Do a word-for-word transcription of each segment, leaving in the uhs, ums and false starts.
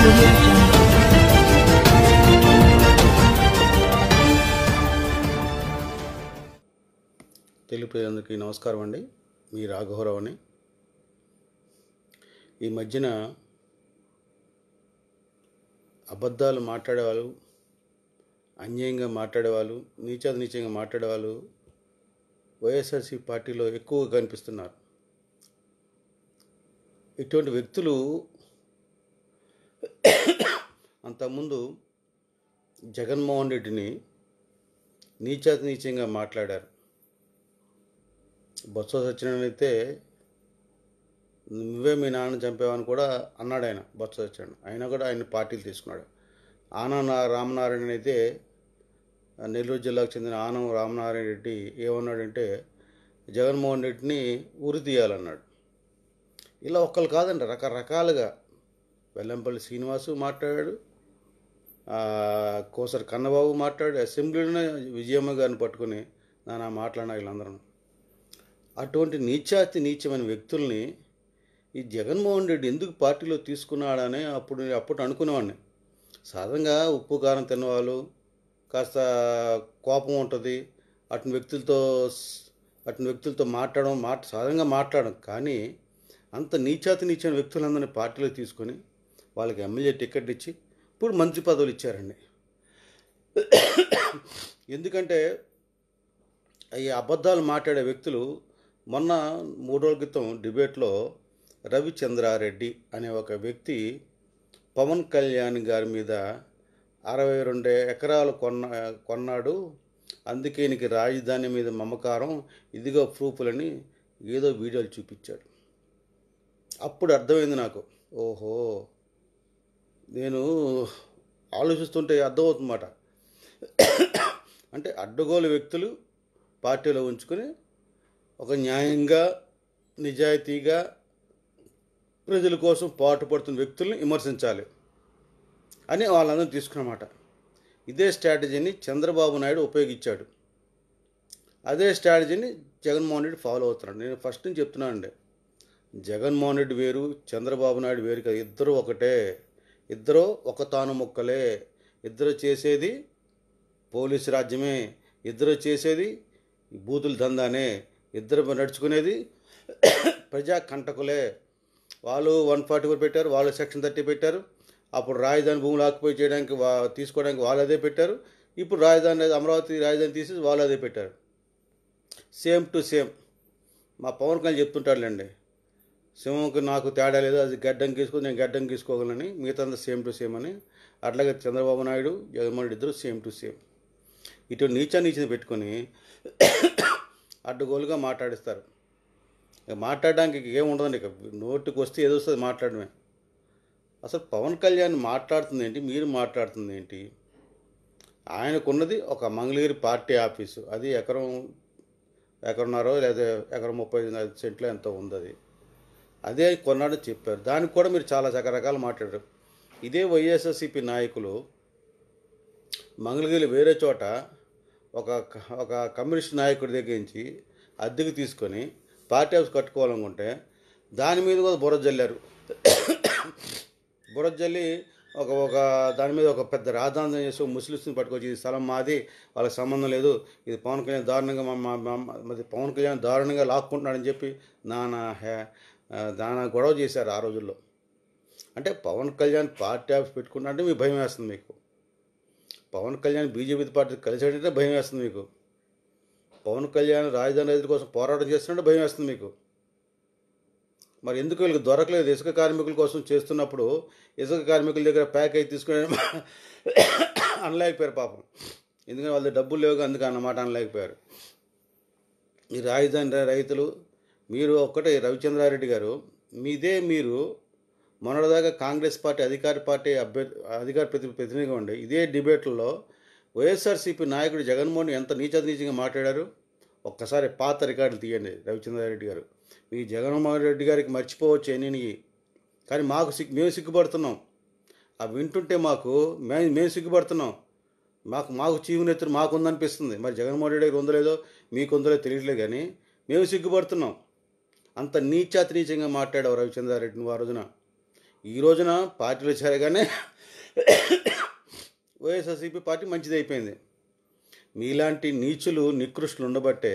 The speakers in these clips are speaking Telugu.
audio jungle. తెలుగు ప్రజలందరికీ నమస్కారం అండి. మీ రాఘవరావు అని. ఈ మధ్యన అబద్ధాలు మాట్లాడేవాళ్ళు, అన్యాయంగా మాట్లాడేవాళ్ళు, నీచాతి నీచంగా మాట్లాడేవాళ్ళు వైఎస్ఆర్సీ పార్టీలో ఎక్కువగా కనిపిస్తున్నారు. ఇటువంటి వ్యక్తులు అంతకుముందు జగన్మోహన్ రెడ్డిని నీచాతి నీచంగా మాట్లాడారు. బొత్స సత్యనారాయణ అయితే నువ్వే మీ నాన్న చంపేవని కూడా అన్నాడు ఆయన, బొత్స సత్యనారాయణ. అయినా కూడా ఆయన పార్టీలు తీసుకున్నాడు. ఆనం రామనారాయణ అయితే, నెల్లూరు జిల్లాకు చెందిన ఆనం రామనారాయణ రెడ్డి ఏమన్నాడంటే జగన్మోహన్ రెడ్డిని ఉరి తీయాలన్నాడు. ఇలా ఒక్కరు కాదండి, రకరకాలుగా వెల్లంపల్లి శ్రీనివాసు మాట్లాడాడు, కోసరి కన్నబాబు మాట్లాడు, అసెంబ్లీలోనే విజయమ్మ గారిని పట్టుకుని నాన్న మాట్లాడిన వీళ్ళందరూ. అటువంటి నీచాతి నీచమైన వ్యక్తుల్ని ఈ జగన్మోహన్ రెడ్డి ఎందుకు పార్టీలో తీసుకున్నాడని అప్పుడు అప్పుడు అనుకునేవాడిని. సాధారణంగా ఉప్పు కారం తిన్నవాళ్ళు, కాస్త కోపం ఉంటుంది, అటు వ్యక్తులతో అటు వ్యక్తులతో మాట్లాడడం మాట సాధారణంగా మాట్లాడడం. కానీ అంత నీచాతి నీచమైన వ్యక్తులందరినీ పార్టీలో తీసుకొని వాళ్ళకి ఎమ్మెల్యే టికెట్ ఇచ్చి ఇప్పుడు మంత్రి పదవులు ఇచ్చారండి. ఎందుకంటే ఈ అబద్ధాలు మాట్లాడే వ్యక్తులు మొన్న మూడు రోజుల క్రితం డిబేట్లో రవిచంద్రారెడ్డి అనే ఒక వ్యక్తి పవన్ కళ్యాణ్ గారి మీద అరవై రెండు ఎకరాలు కొన్న కొన్నాడు అందుకే నీకు రాజధాని మీద మమకారం, ఇదిగో ప్రూఫ్లని ఏదో వీడియోలు చూపించాడు. అప్పుడు అర్థమైంది నాకు, ఓహో నేను ఆలోచిస్తుంటే అర్థమవుతుందన్నమాట. అంటే అడ్డగోలు వ్యక్తులు పార్టీలో ఉంచుకొని ఒక న్యాయంగా నిజాయితీగా ప్రజల కోసం పాటుపడుతున్న వ్యక్తుల్ని విమర్శించాలి అని వాళ్ళందరూ తీసుకున్నమాట. ఇదే స్ట్రాటజీని చంద్రబాబు నాయుడు ఉపయోగించాడు. అదే స్ట్రాటజీని జగన్మోహన్ రెడ్డి ఫాలో అవుతున్నాడు. నేను ఫస్ట్ నుంచి చెప్తున్నాను అండి, జగన్మోహన్ రెడ్డి వేరు, చంద్రబాబు నాయుడు వేరు కదా. ఇద్దరు ఒకటే, ఇద్దరు ఒక తాను మొక్కలే. ఇద్దరు చేసేది పోలీసు రాజ్యమే, ఇద్దరు చేసేది బూతుల దందానే, ఇద్దరు నడుచుకునేది ప్రజా కంటకులే. వాళ్ళు వన్ ఫార్టీ ఫోర్ పెట్టారు, వాళ్ళు సెక్షన్ థర్టీ పెట్టారు. అప్పుడు రాజధాని భూములు ఆక్యుపై చేయడానికి వా తీసుకోవడానికి వాళ్ళు అదే పెట్టారు. ఇప్పుడు రాజధాని అమరావతి రాజధాని తీసి వాళ్ళు అదే పెట్టారు. Same to same. మా పవన్ కళ్యాణ్ చెప్తుంటాడులేండి, సింహంకి నాకు తేడా లేదు, అది గడ్డం గీసుకొని నేను గడ్డం గీసుకోగలని, మిగతా సేమ్ టు సేమ్ అని. అట్లాగే చంద్రబాబు నాయుడు జగన్మోహన్ రెడ్డి ఇద్దరు సేమ్ టు సేమ్. ఇటు నీచా నీచని పెట్టుకొని అడ్డగోలుగా మాట్లాడిస్తారు. ఇక మాట్లాడడానికి ఏముండదండి, ఇక నోటికి వస్తే ఏదో వస్తుంది మాట్లాడమే. అసలు పవన్ కళ్యాణ్ మాట్లాడుతుంది ఏంటి, మీరు మాట్లాడుతుంది ఏంటి? ఆయనకున్నది ఒక మంగళగిరి పార్టీ ఆఫీసు, అది ఎకరం ఎకరన్నారో లేదా ఎకరం ముప్పై ఐదు సెంట్లో ఎంతో ఉంది. అది అదే కొన్నాడు చెప్పారు. దానికి కూడా మీరు చాలా రకరకాలు మాట్లాడారు. ఇదే వైఎస్ఆర్సీపీ నాయకులు మంగళగిరి వేరే చోట ఒక ఒక కమ్యూనిస్ట్ నాయకుడి దగ్గర నుంచి అద్దెకు తీసుకొని పార్టీ హౌస్ కట్టుకోవాలనుకుంటే దాని మీద కూడా బురద జల్లారు. బురద జల్లి ఒక ఒక దాని మీద ఒక పెద్ద రాద్ధాంతం చేసి ముస్లిమ్స్ని పట్టుకొచ్చి ఇది స్థలం మాది, వాళ్ళకి సంబంధం లేదు, ఇది పవన్ కళ్యాణ్ దారుణంగా మరి పవన్ కళ్యాణ్ దారుణంగా లాక్కుంటున్నాడని చెప్పి నానా హ్యా దానా గొడవ చేశారు ఆ రోజుల్లో. అంటే పవన్ కళ్యాణ్ పార్టీ ఆఫీస్ పెట్టుకుంటే మీకు భయం వేస్తుంది. మీకు పవన్ కళ్యాణ్ బీజేపీ పార్టీ కలిసాడంటే భయం వేస్తుంది. మీకు పవన్ కళ్యాణ్ రాజధాని రైతుల కోసం పోరాటం చేస్తున్నట్టే భయం వేస్తుంది మీకు. మరి ఎందుకు వీళ్ళకి దొరకలేదు? ఇసుక కార్మికుల కోసం చేస్తున్నప్పుడు ఇసుక కార్మికుల దగ్గర ప్యాకేజ్ తీసుకుని అనలేకపోయారు పాపం. ఎందుకంటే వాళ్ళ డబ్బులు లేవు, అందుకు అన్నమాట అనలేకపోయారు. ఈ రాజధాని రైతులు మీరు ఒక్కటే రవిచంద్రారెడ్డి గారు మీదే మీరు మొన్నటిదాకా కాంగ్రెస్ పార్టీ అధికార పార్టీ అభ్యర్థి అధికార ప్రతి ప్రతినిధిగా ఉండే ఇదే డిబేట్లలో వైఎస్ఆర్సీపీ నాయకుడు జగన్మోహన్ ఎంత నీచ నీచంగా మాట్లాడారు. ఒక్కసారి పాత రికార్డులు తీయండి రవిచంద్రారెడ్డి గారు. మీ జగన్మోహన్ రెడ్డి గారికి మర్చిపోవచ్చు ఎన్ని, కానీ మాకు సిగ్గు మేము సిగ్గుపడుతున్నాం. అవి వింటుంటే మాకు మేము మేము సిగ్గుపడుతున్నాం. మాకు మాకు చీవునెత్తురు మాకు ఉందనిపిస్తుంది. మరి జగన్మోహన్ రెడ్డి గారికి ఉందో లేదో మీకు ఉందో లేదో తెలియట్లేదు, కానీ మేము సిగ్గుపడుతున్నాం. అంత నీచాతి నీచంగా మాట్లాడావు రవిచంద్రారెడ్డి నువ్వు ఆ రోజున. ఈ రోజున పార్టీలో చేరగానే వైఎస్ఆర్సీపీ పార్టీ మంచిది అయిపోయింది. మీలాంటి నీచులు నికృష్టులు ఉండబట్టే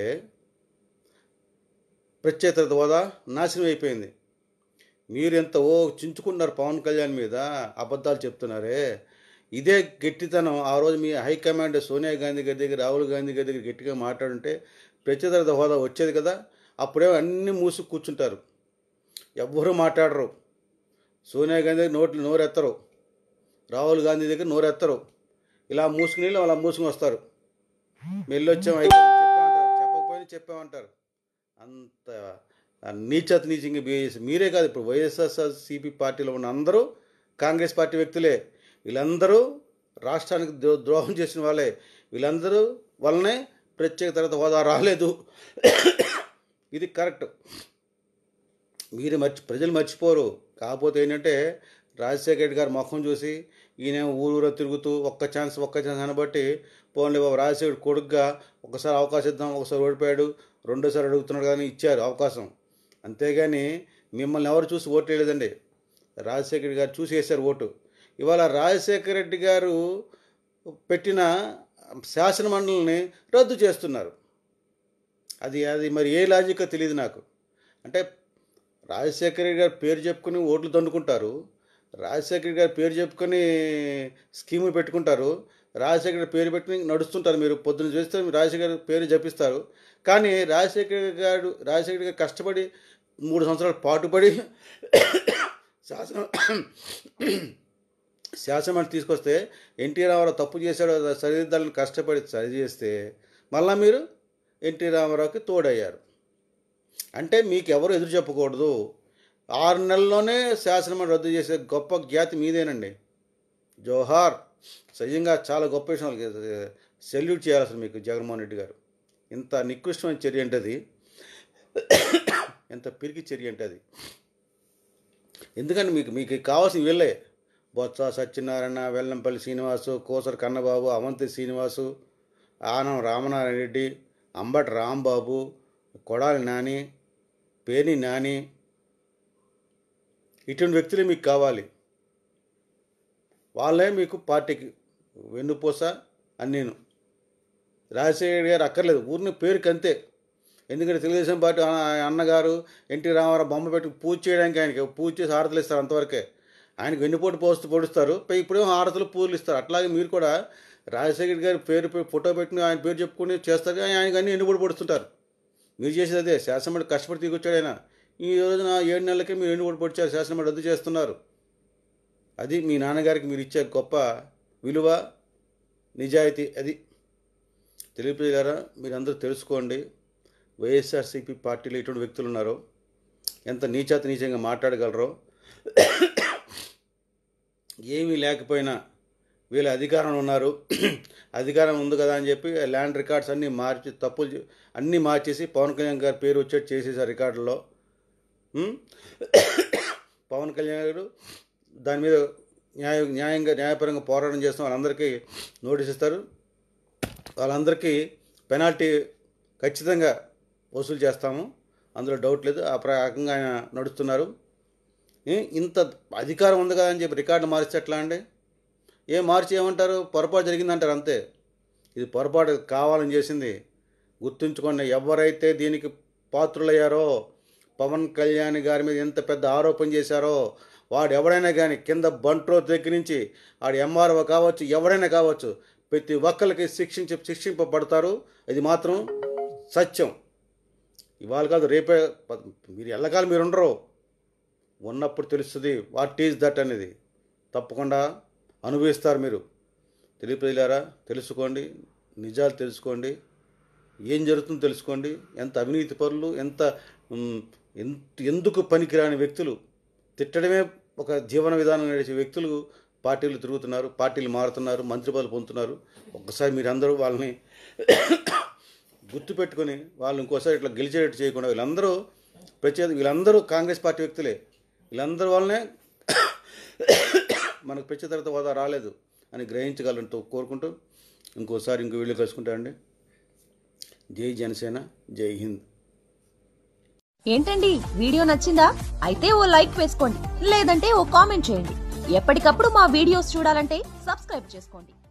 ప్రత్యేక హోదా నాశనం అయిపోయింది. మీరు ఎంత ఓ చించుకున్నారు పవన్ కళ్యాణ్ మీద, అబద్ధాలు చెప్తున్నారే. ఇదే గట్టితనం ఆ రోజు మీ హైకమాండ్ సోనియా గాంధీ గారి దగ్గర, రాహుల్ గాంధీ గారి దగ్గర గట్టిగా మాట్లాడుంటే ప్రత్యేక హోదా వచ్చేది కదా. అప్పుడే అన్నీ మూసి కూర్చుంటారు, ఎవ్వరూ మాట్లాడరు. సోనియా గాంధీ దగ్గర నోట్లు నోరెత్తరు, రాహుల్ గాంధీ దగ్గర నోరెత్తరు. ఇలా మూసుకుని అలా మూసుకుని వస్తారు. మెల్లొచ్చాం హైకమాండ్ చెప్పామంటారు, చెప్పకపోయినా చెప్పామంటారు. అంత నీచత నీచంగా బిహేవ్ చేసి మీరే కాదు, ఇప్పుడు వైఎస్ఆర్సీపీ పార్టీలో ఉన్న అందరూ కాంగ్రెస్ పార్టీ వ్యక్తులే. వీళ్ళందరూ రాష్ట్రానికి ద్రో ద్రోహం చేసిన వాళ్ళే. వీళ్ళందరూ వల్లనే ప్రత్యేక తరగతి హోదా రాలేదు. ఇది కరెక్ట్. మీరు మర్చి ప్రజలు మర్చిపోరు. కాకపోతే ఏంటంటే రాజశేఖర రెడ్డి గారి ముఖం చూసి ఈయన ఊరూరా తిరుగుతూ ఒక్క ఛాన్స్ ఒక్క ఛాన్స్ అనబట్టి పోన్లే బాబు రాజశేఖర్ కొడుకుగా ఒకసారి అవకాశం ఇద్దాం, ఒకసారి ఓడిపోయాడు, రెండోసారి అడుగుతున్నాడు కానీ ఇచ్చారు అవకాశం. అంతేగాని మిమ్మల్ని ఎవరు చూసి ఓటు వేయలేదండి. రాజశేఖర రెడ్డి గారు చూసి వేశారు ఓటు. ఇవాళ రాజశేఖర రెడ్డి గారు పెట్టిన శాసన మండలిని రద్దు చేస్తున్నారు. అది అది మరి ఏ లాజికో తెలియదు నాకు. అంటే రాజశేఖర రెడ్డి గారి పేరు చెప్పుకొని ఓట్లు దండుకుంటారు, రాజశేఖర రెడ్డి గారి పేరు చెప్పుకొని స్కీములు పెట్టుకుంటారు, రాజశేఖర రెడ్డి పేరు పెట్టుకుని నడుస్తుంటారు. మీరు పొద్దున్న చూస్తే రాజశేఖర పేరు జపిస్తారు. కానీ రాజశేఖర గారు రాజశేఖర గారు కష్టపడి మూడు సంవత్సరాలు పాటుపడి శాసన శాసనమండలి తీసుకొస్తే ఎన్టీ రామారావు తప్పు చేశాడు సరిదిద్దాలని కష్టపడి సరి చేస్తే మళ్ళీ మీరు ఎన్టీ రామారావుకి తోడయ్యారు. అంటే మీకు ఎవరు ఎదురు చెప్పకూడదు. ఆరు నెలల్లోనే శాసనమండలి రద్దు చేసే గొప్ప ఖ్యాతి మీదేనండి. జోహార్. సహజంగా చాలా గొప్ప విషయం. సెల్యూట్ చేయాల్సింది మీకు జగన్మోహన్ రెడ్డి గారు. ఇంత నికృష్టమైన చర్య అంటే అది, ఎంత పిరికి చర్య అంటే అది. ఎందుకంటే మీకు మీకు కావాల్సిన వీళ్ళే బొత్స సత్యనారాయణ, వెల్లంపల్లి శ్రీనివాసు, కోసర కన్నబాబు, అవంతి శ్రీనివాసు, ఆనం రామనారాయణ రెడ్డి, అంబటి రాంబాబు, కొడాలి నాని, పేని నాని, ఇటువంటి వ్యక్తులే మీకు కావాలి. వాళ్ళే మీకు పార్టీకి వెన్నుపూస అన్నీను. రాజశేఖర్ గారు అక్కర్లేదు, ఊరిని పేరుకి అంతే. ఎందుకంటే తెలుగుదేశం పార్టీ అన్నగారు ఎన్టీ రామారావు బొమ్మ పెట్టి పూజ చేయడానికి ఆయనకి పూజ చేసి హారతలు ఇస్తారు, అంతవరకే. ఆయనకు వెన్నుపోటు పోస్తూ పొడుస్తారు, ఇప్పుడేమో హారతలు పూజలు ఇస్తారు. అట్లాగే మీరు కూడా రాజశేఖర్ గారి పేరు ఫోటో పెట్టుకుని ఆయన పేరు చెప్పుకుని చేస్తారు, కానీ ఆయనకు అన్నీ ఎన్నుపోటు పొడుస్తుంటారు. మీరు చేసేది అదే. శాసనమండలి కష్టపడి తీసుకొచ్చాడు ఆయన. ఈ రోజున ఏడు నెలలకే మీరు ఎన్నుపోటు పొడిచారు, శాసనమండలి రద్దు చేస్తున్నారు. అది మీ నాన్నగారికి మీరు ఇచ్చే గొప్ప విలువ, నిజాయితీ. అది తెలుగు ప్రజలారా, మీరందరూ తెలుసుకోండి. వైఎస్ఆర్సీపీ పార్టీలో ఇటువంటి వ్యక్తులు ఉన్నారో, ఎంత నీచాత నీచంగా మాట్లాడగలరో. ఏమీ లేకపోయినా వీళ్ళు అధికారంలో ఉన్నారు, అధికారం ఉంది కదా అని చెప్పి ల్యాండ్ రికార్డ్స్ అన్నీ మార్చి తప్పులు అన్నీ మార్చేసి పవన్ కళ్యాణ్ గారి పేరు వచ్చేట్టు చేసేసారు రికార్డుల్లో. పవన్ కళ్యాణ్ గారు దాని మీద న్యాయ న్యాయంగా న్యాయపరంగా పోరాటం చేస్తున్న వాళ్ళందరికీ నోటీస్ ఇస్తారు. వాళ్ళందరికీ పెనాల్టీ ఖచ్చితంగా వసూలు చేస్తాము, అందులో డౌట్ లేదు. ఆ ప్రకారంగా ఆయన నడుస్తున్నారు. ఇంత అధికారం ఉంది కదా అని చెప్పి రికార్డు మారిస్తే ఎట్లా అండి? ఏం మార్చి ఏమంటారు? పొరపాటు జరిగిందంటారు, అంతే. ఇది పొరపాటు కావాలని చేసింది. గుర్తుంచుకోండి. ఎవరైతే దీనికి పాత్రులయ్యారో, పవన్ కళ్యాణ్ గారి మీద ఎంత పెద్ద ఆరోపణ చేశారో, వాడు ఎవడైనా కానీ కింద బంట్రో దగ్గర నుంచి వాడు ఎంఆర్ఓ కావచ్చు, ఎవడైనా కావచ్చు, ప్రతి ఒక్కరికి శిక్షించ శిక్షింపబడతారు. ఇది మాత్రం సత్యం. ఇవాళ కాదు, రేపే. మీరు ఎల్లకాలం మీరు ఉండరు, ఉన్నప్పుడు తెలుస్తుంది వాట్ ఈజ్ దట్ అనేది. తప్పకుండా అనుభవిస్తారు మీరు. తెలుగు ప్రజలారా, తెలుసుకోండి, నిజాలు తెలుసుకోండి, ఏం జరుగుతుందో తెలుసుకోండి. ఎంత అవినీతి పరులు, ఎంత ఎందుకు పనికిరాని వ్యక్తులు, తిట్టడమే ఒక జీవన విధానం నడిచే వ్యక్తులు పార్టీలు తిరుగుతున్నారు, పార్టీలు మారుతున్నారు, మంత్రి పదవులు పొందుతున్నారు. ఒక్కసారి మీరు అందరూ వాళ్ళని గుర్తుపెట్టుకొని వాళ్ళు ఇంకోసారి ఇట్లా గెలిచేటట్టు చేయకుండా, వీళ్ళందరూ ప్రత్యేక వీళ్ళందరూ కాంగ్రెస్ పార్టీ వ్యక్తులే. వీళ్ళందరూ వల్లనే మనకు ప్రత్యేక హోదా రాలేదు అని గ్రహించగలంటూ కోరుకుంటూ ఇంకోసారి ఇంకో వీళ్ళు కలుసుకుంటామండి. జై జనసేన, జై హింద్. ఏంటండి వీడియో నచ్చిందా? అయితే ఓ లైక్ వేసుకోండి, లేదంటే ఓ కామెంట్ చేయండి. ఎప్పటికప్పుడు మా వీడియోస్ చూడాలంటే సబ్స్క్రైబ్ చేసుకోండి.